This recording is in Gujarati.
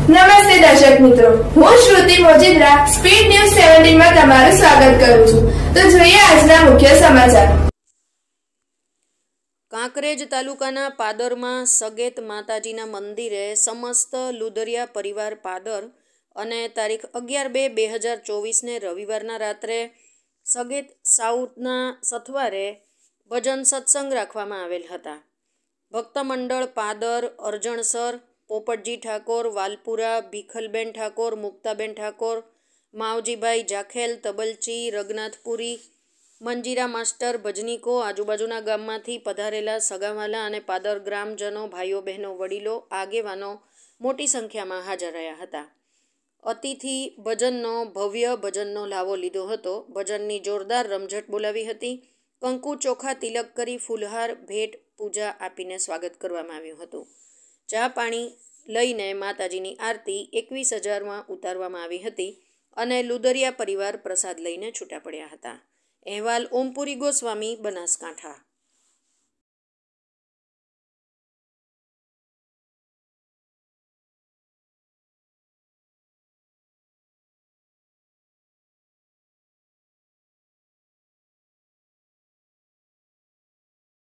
નમસ્તે દર્શક મિત્રો, હું શ્રુતિ મોજીદ્રા સ્પીડ ન્યૂઝ 17 માં તમારું સ્વાગત કરું છું. તો જોઈએ આજના મુખ્ય સમાચાર. કાંકરેજ તાલુકાના પાદરમાં સગેત માતાજીના મંદિરે સમસ્ત લુદરિયા પરિવાર પાદર અને તારીખ 11/2/2024ને રવિવારના રાત્રે સગેત સાઉથના સથવારે ભજન સત્સંગ રાખવામાં આવેલ હતા. ભક્ત મંડળ પાદર, અરજણસર, પોપટજી ઠાકોર, વાલપુરા, ભીખલબેન ઠાકોર, મુક્તાબેન ઠાકોર, માવજીભાઈ જાખેલ, તબલચી, રઘનાથપુરી, મંજીરા માસ્ટર, ભજનીકો, આજુબાજુના ગામમાંથી પધારેલા સગાવાલા અને પાદર ગ્રામજનો, ભાઈઓ બહેનો, વડીલો, આગેવાનો મોટી સંખ્યામાં હાજર રહ્યા હતા. અતિથિ ભજનનો ભવ્ય ભજનનો લાવો લીધો હતો. ભજનની જોરદાર રમઝટ બોલાવી હતી. કંકુ ચોખા તિલક કરી ફૂલહાર ભેટ પૂજા આપીને સ્વાગત કરવામાં આવ્યું હતું. ચા પાણી લઈને માતાજીની આરતી 21,000માં ઉતારવામાં આવી હતી અને લુદરિયા પરિવાર પ્રસાદ લઈને છૂટા પડ્યા હતા. અહેવાલ ઓમપુરી ગોસ્વામી, બનાસકાંઠા.